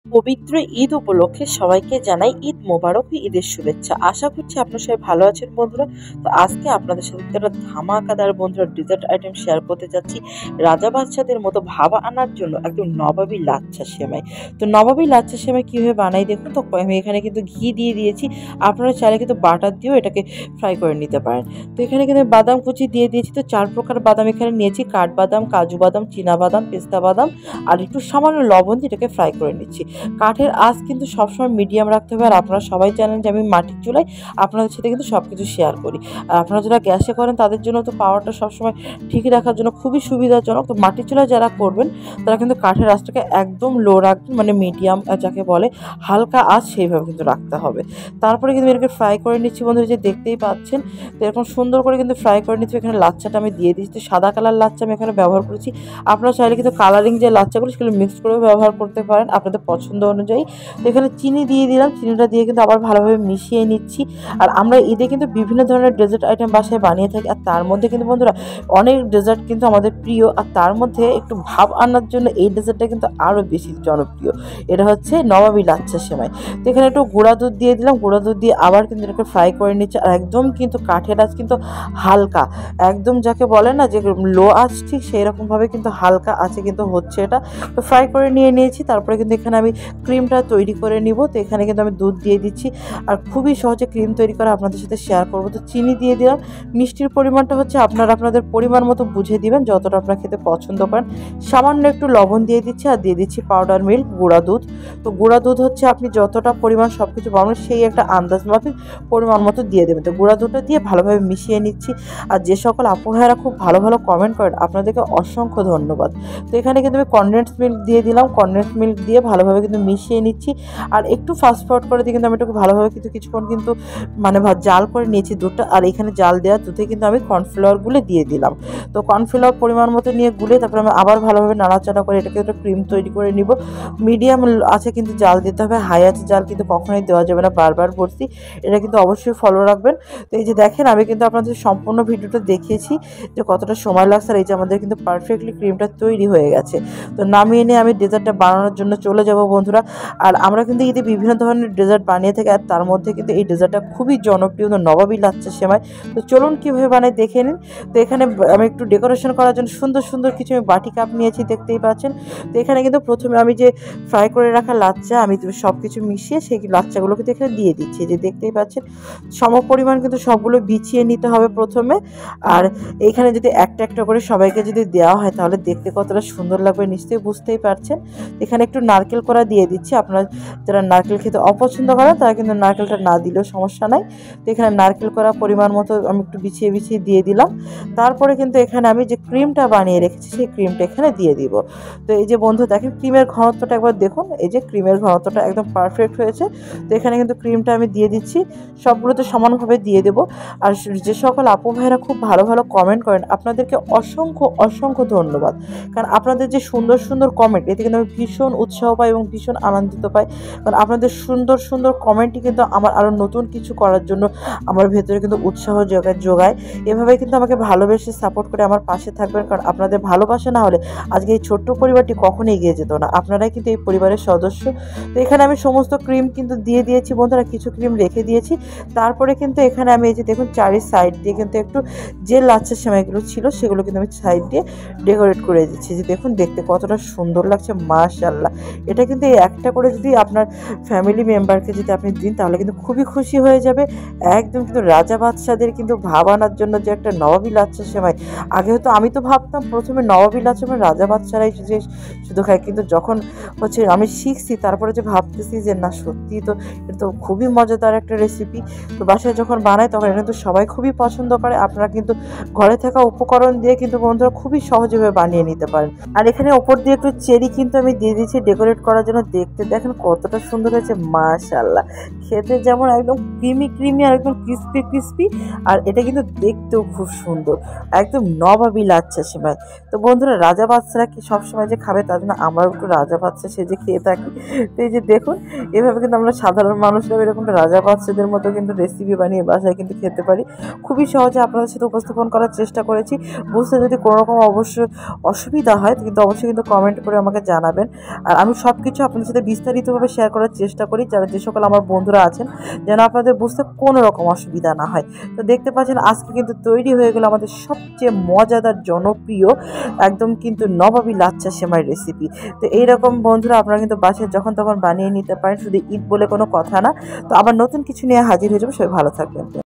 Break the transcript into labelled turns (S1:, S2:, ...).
S1: পবিত্র ঈদ উপলক্ষে সবাইকে জানাই ঈদ মোবারক ও ঈদের শুভেচ্ছা। আশা করছি আপনারা সবাই ভালো আছেন বন্ধুরা। তো আজকে আপনাদের সাথে একটা ধামাকাদার বন্ধুরা ডেজার্ট আইটেম শেয়ার করতে যাচ্ছি। রাজা বাদশাদের মতো ভাব আনার জন্য একদম নবাবী লাচ্ছা সেমাই। তো নবাবী লাচ্ছা সেমাই কীভাবে বানাই দেখুন। তো আমি এখানে কিন্তু ঘি দিয়ে দিয়েছি, আপনারা চাইলে কিন্তু বাটার দিয়েও এটাকে ফ্রাই করে নিতে পারেন। তো এখানে কিন্তু বাদাম কুচি দিয়ে দিয়েছি। তো 4 প্রকার বাদাম এখানে নিয়েছি, কাঠবাদাম, কাজু বাদাম, চীনা বাদাম, পেস্তা বাদাম আর একটু সামান্য লবণ দিয়ে এটাকে ফ্রাই করে নিচ্ছি। কাঠের আঁচ কিন্তু সবসময় মিডিয়াম রাখতে হবে। আর আপনারা সবাই জানেন যে আমি মাটির চুলায় আপনাদের সাথে কিন্তু সব কিছু শেয়ার করি। আর আপনারা যারা গ্যাসে করেন তাদের জন্য তো পাওয়ারটা সবসময় ঠিক রাখার জন্য খুবই সুবিধাজনক। তো মাটির চুলায় যারা করবেন তারা কিন্তু কাঠের আঁচটাকে একদম লো রাখবেন, মানে মিডিয়াম যাকে বলে হালকা আঁচ সেইভাবে কিন্তু রাখতে হবে। তারপরে কিন্তু এটাকে ফ্রাই করে নিচ্ছি বন্ধুরা, যে দেখতেই পাচ্ছেন। তো এরকম সুন্দর করে কিন্তু ফ্রাই করে নিচ্ছি। এখানে লাচ্চাটা আমি দিয়ে দিচ্ছি। তো সাদা কালার লাচ্চা আমি এখানে ব্যবহার করেছি। আপনারা চাইলে কিন্তু কালারিং যে লাচ্চাগুলো সেগুলো মিক্স করেও ব্যবহার করতে পারেন আপনাদের পছন্দ অনুযায়ী। তো এখানে চিনি দিয়ে দিলাম, চিনিটা দিয়ে কিন্তু আবার ভালোভাবে মিশিয়ে নিচ্ছি। আর আমরা ঈদে কিন্তু বিভিন্ন ধরনের ডেজার্ট আইটেম বাসায় বানিয়ে থাকি। আর তার মধ্যে কিন্তু বন্ধুরা অনেক ডেজার্ট কিন্তু আমাদের প্রিয়। আর তার মধ্যে একটু ভাব আনার জন্য এই ডেজার্টটা কিন্তু আরও বেশি জনপ্রিয়। এটা হচ্ছে নবাবী লাচ্ছা সেমাই। তো এখানে একটু গুঁড়া দুধ দিয়ে দিলাম, গুঁড়া দুধ দিয়ে আবার কিন্তু এটাকে ফ্রাই করে নিচ্ছি। আর একদম কিন্তু কাঠের আঁচ কিন্তু হালকা, একদম যাকে বলে না যে লো আঁচ, ঠিক সেই রকমভাবে কিন্তু হালকা আছে কিন্তু হচ্ছে এটা। তো ফ্রাই করে নিয়েছি। তারপরে কিন্তু এখানে আমি ক্রিমটা তৈরি করে নিব। তো এখানে কিন্তু আমি দুধ দিয়ে দিচ্ছি। আর খুবই সহজে ক্রিম তৈরি করা আপনাদের সাথে শেয়ার করব। তো চিনি দিয়ে দিলাম। মিষ্টির পরিমাণটা হচ্ছে আপনারা আপনাদের পরিমাণ মতো বুঝে দিবেন, যতটা আপনারা খেতে পছন্দ করেন। সামান্য একটু লবণ দিয়ে দিচ্ছি। আর দিয়ে দিচ্ছি পাউডার মিল্ক, গুঁড়া দুধ। তো গুঁড়া দুধ হচ্ছে আপনি যতটা পরিমাণ সব কিছু বানাবেন সেই একটা আন্দাজ মাফিক পরিমাণ মতো দিয়ে দেবেন। তো গুঁড়া দুধটা দিয়ে ভালোভাবে মিশিয়ে নিচ্ছি। আর যে সকল আপু ভাইয়েরা খুব ভালো ভালো কমেন্ট করেন আপনাদেরকে অসংখ্য ধন্যবাদ। তো এখানে কিন্তু আমি কনডেন্স মিল্ক দিয়ে দিলাম। কনডেন্স মিল্ক দিয়ে ভালোভাবে কিন্তু মিশিয়ে নিচ্ছি। আর একটু ফাস্ট ফরওয়ার্ড করে দিয়ে কিন্তু আমি একটু ভালোভাবে কিন্তু কিছুক্ষণ কিন্তু মানে জাল করে নিয়েছি দুধটা। আর এখানে জাল দেওয়া দুধে কিন্তু আমি কর্নফ্লাওয়ারগুলো দিয়ে দিলাম। তো কর্নফ্লাওয়ার পরিমাণ মতো নিয়ে গুলে তারপরে আমি আবার ভালোভাবে নাড়াচাড়া করে এটাকে একটা ক্রিম তৈরি করে নিব। মিডিয়াম আছে কিন্তু জাল দিতে হবে, হাই আছে জাল কিন্তু কখনোই দেওয়া যাবে না। বারবার বলছি, এটা কিন্তু অবশ্যই ফলো রাখবেন। তো এই যে দেখেন, আমি কিন্তু আপনাদের সম্পূর্ণ ভিডিওটা দেখিয়েছি যে কতটা সময় লাগছে। আর এই যে আমাদের কিন্তু পারফেক্টলি ক্রিমটা তৈরি হয়ে গেছে। তো নামিয়ে নিয়ে আমি ডেজার্টটা বানানোর জন্য চলে যাব বন্ধুরা। আর আমরা কিন্তু ঈদে বিভিন্ন ধরনের ডেজার্ট বানিয়ে থাকি। আর তার মধ্যে কিন্তু এই ডেজার্টটা খুবই জনপ্রিয়, নবাবী লাচ্ছা সেমাই। তো চলুন কীভাবে বানাই দেখে নিন। তো এখানে আমি একটু ডেকোরেশন করার জন্য সুন্দর সুন্দর কিছু আমি বাটি কাপ নিয়েছি, দেখতেই পাচ্ছেন। তো এখানে কিন্তু প্রথমে আমি যে ফ্রাই করে রাখা লাচ্চা আমি সব কিছু মিশিয়ে সেই লাচ্চাগুলো কিন্তু এখানে দিয়ে দিচ্ছি, যে দেখতেই পাচ্ছেন। সম পরিমাণ কিন্তু সবগুলো বিছিয়ে নিতে হবে প্রথমে। আর এইখানে যদি একটা একটা করে সবাইকে যদি দেওয়া হয় তাহলে দেখতে কতটা সুন্দর লাগবে নিশ্চয়ই বুঝতেই পারছেন। এখানে একটু নারকেল কোড়া দিয়ে দিচ্ছি। আপনারা যারা নারকেল খেতে অপছন্দ করেন তারা কিন্তু নারকেলটা না দিলেও সমস্যা নাই। তো এখানে নারকেল কোড়া পরিমাণ মতো আমি একটু বিছিয়ে বিছিয়ে দিয়ে দিলাম। তারপরে কিন্তু এখানে আমি যে ক্রিমটা বানিয়ে রেখেছি সেই ক্রিমটা এখানে দিয়ে দিব। তো এই যে বন্ধু দেখেন ক্রিমের ঘনত্বটা একবার দেখুন, এই যে ক্রিমের ঘনত্বটা একদম পারফেক্ট হয়েছে। তো এখানে কিন্তু ক্রিমটা আমি দিয়ে দিচ্ছি, সবগুলোতে সমানভাবে দিয়ে দেবো। আর যে সকল আপু ভাইয়েরা খুব ভালো ভালো কমেন্ট করেন আপনাদেরকে অসংখ্য অসংখ্য ধন্যবাদ। কারণ আপনাদের যে সুন্দর সুন্দর কমেন্ট, এতে কিন্তু আমি ভীষণ উৎসাহ পাই এবং ভীষণ আনন্দিত পাই। কারণ আপনাদের সুন্দর সুন্দর কমেন্টই কিন্তু আমার আরও নতুন কিছু করার জন্য আমার ভেতরে কিন্তু উৎসাহ যোগায়। এভাবেই কিন্তু আমাকে ভালোবেসে সাপোর্ট করে আমার পাশে থাকবেন। কারণ আপনাদের ভালোবাসা না হলে আজকে এই ছোট্ট পরিবারটি কখনোই এগিয়ে যেত না। আপনারাই কিন্তু এই পরিবারের সদস্য। তো এখানে আমি সমস্ত ক্রিম কিন্তু দিয়ে দিয়েছি বন্ধুরা, কিছু ক্রিম রেখে দিয়েছি। তারপরে কিন্তু এখানে আমি এই যে দেখুন চারি সাইড দিয়ে কিন্তু একটু যে লাচ্ছা সেমাইগুলো ছিল সেগুলো কিন্তু আমি সাইড দিয়ে ডেকোরেট করে দিচ্ছি, যে দেখুন দেখতে কতটা সুন্দর লাগছে মাশাআল্লাহ। এটা কিন্তু এই একটা করে যদি আপনার ফ্যামিলি মেম্বারকে যদি আপনি দিন তাহলে কিন্তু খুবই খুশি হয়ে যাবে। একদম কিন্তু রাজা বাদশাদের কিন্তু ভাব আনার জন্য যে একটা নবাবী লাচ্ছা সেমাই, আগে হয়তো আমি তো ভাবতাম প্রথমে নবাবী লাচ্ছা মানে রাজা বাদশারাই যে শুধু খায়, কিন্তু যখন হচ্ছে আমি শিখছি তারপরে যে ভাবতেছি যে না সত্যি তো এটা তো খুবই মজাদার একটা রেসিপি। তো বাসায় যখন বানায় তখন এটা কিন্তু সবাই খুবই পছন্দ করে। আপনারা কিন্তু ঘরে থাকা উপকরণ দিয়ে কিন্তু বন্ধুরা খুবই সহজভাবে বানিয়ে নিতে পারেন। আর এখানে ওপর দিয়ে একটু চেরি কিন্তু আমি দিয়ে দিচ্ছি ডেকোরেট করার জন্য। দেখতে দেখেন কতটা সুন্দর হয়েছে মাশাআল্লাহ। খেতে যেমন একদম ক্রিমি ক্রিমি আর একদম ক্রিস্পি ক্রিস্পি, আর এটা কিন্তু দেখতেও খুব সুন্দর, একদম নবাবী লাচ্ছা সেমাই। তো বন্ধুরা রাজা বাদশারা কি সবসময় যে খাবে তার জন্য আমরাও একটু রাজা বাদশা সেজে খেয়ে থাকি। তো এই যে দেখুন এভাবে কিন্তু আমরা সাধারণ মানুষরাও এরকম রাজা বাদশাদের মতো কিন্তু রেসিপি বানিয়ে বাসায় কিন্তু খেতে পারি। খুবই সহজে আপনাদের সাথে উপস্থাপন করার চেষ্টা করেছি। বুঝতে যদি কোনো রকম অবশ্যই অসুবিধা হয় কিন্তু অবশ্যই কিন্তু কমেন্ট করে আমাকে জানাবেন। আর আমি সব কিছু কিছু আপনাদের সাথে বিস্তারিতভাবে শেয়ার করার চেষ্টা করি, যে সকল আমার বন্ধুরা আছেন যেন আপনাদের বুঝতে কোনো রকম অসুবিধা না হয়। তো দেখতে পাচ্ছেন আজকে কিন্তু তৈরি হয়ে গেল আমাদের সবচেয়ে মজাদার জনপ্রিয় একদম কিন্তু নবাবী লাচ্ছা সেমাই রেসিপি। তো এইরকম বন্ধুরা আপনারা কিন্তু বাসায় যখন তখন বানিয়ে নিতে পারেন, শুধু ঈদ বলে কোনো কথা না। তো আবার নতুন কিছু নিয়ে হাজির হয়ে যাবো, সবাই ভালো থাকবেন।